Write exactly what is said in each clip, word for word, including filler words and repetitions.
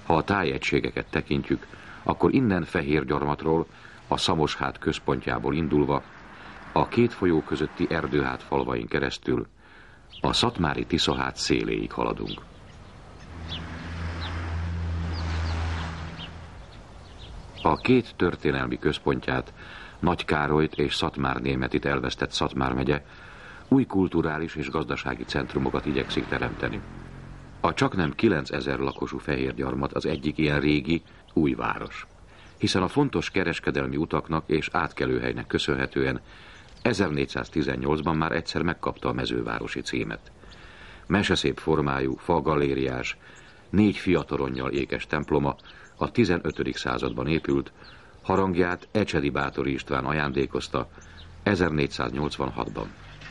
Ha a tájegységeket tekintjük, akkor innen Fehérgyarmatról, a Szamoshát központjából indulva, a két folyó közötti erdőhát falvain keresztül, a szatmári Tiszahát széléig haladunk. A két történelmi központját, Nagykárolyt és Szatmárnémetit elvesztett Szatmár megye új kulturális és gazdasági centrumokat igyekszik teremteni. A csaknem kilencezer lakosú Fehérgyarmat az egyik ilyen régi, új város, hiszen a fontos kereskedelmi utaknak és átkelőhelynek köszönhetően ezernégyszáztizennyolcban már egyszer megkapta a mezővárosi címet. Meseszép formájú, fagalériás, négy fiatoronnyal ékes temploma a tizenötödik században épült, harangját Ecsedi Báthori István ajándékozta ezernégyszáznyolcvanhatban.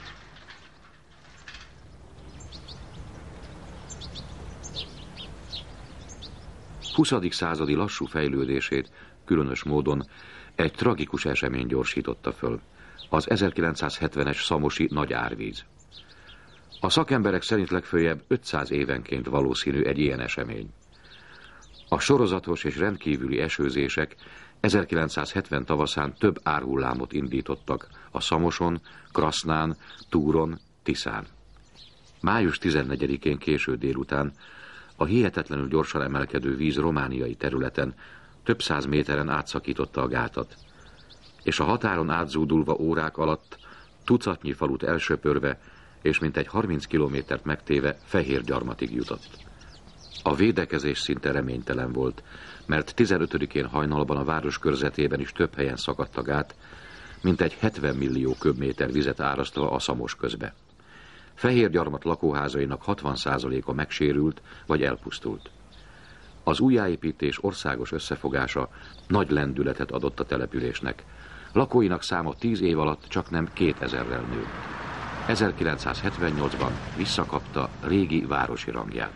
huszadik századi lassú fejlődését különös módon egy tragikus esemény gyorsította föl, az ezerkilencszázhetvenes szamosi nagy árvíz. A szakemberek szerint legföljebb ötszáz évenként valószínű egy ilyen esemény. A sorozatos és rendkívüli esőzések ezerkilencszázhetven tavaszán több árhullámot indítottak a Szamoson, Krasznán, Túron, Tiszán. május tizennegyedikén késő délután a hihetetlenül gyorsan emelkedő víz romániai területen több száz méteren átszakította a gátat, és a határon átzúdulva órák alatt tucatnyi falut elsöpörve és mintegy harminc kilométert megtéve Fehérgyarmatig jutott. A védekezés szinte reménytelen volt, mert tizenötödikén hajnalban a város körzetében is több helyen szakadt a gát, mintegy hetven millió köbméter vizet árasztva a Szamos közbe. Fehérgyarmat lakóházainak hatvan százaléka megsérült vagy elpusztult. Az újjáépítés országos összefogása nagy lendületet adott a településnek. Lakóinak száma tíz év alatt csaknem kétezerrel nőtt. ezerkilencszázhetvennyolcban visszakapta régi városi rangját.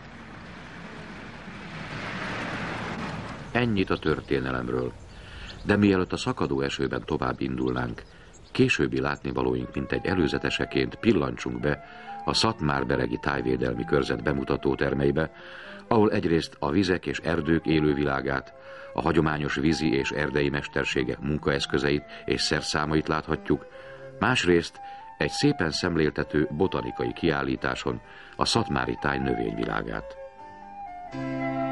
Ennyit a történelemről, de mielőtt a szakadó esőben tovább indulnánk, későbbi látnivalóink mintegy előzeteseként pillancsunk be a Szatmár-beregi tájvédelmi körzet bemutató termeibe, ahol egyrészt a vizek és erdők élővilágát, a hagyományos vízi és erdei mesterségek munkaeszközeit és szerszámait láthatjuk, másrészt egy szépen szemléltető botanikai kiállításon a szatmári táj növényvilágát.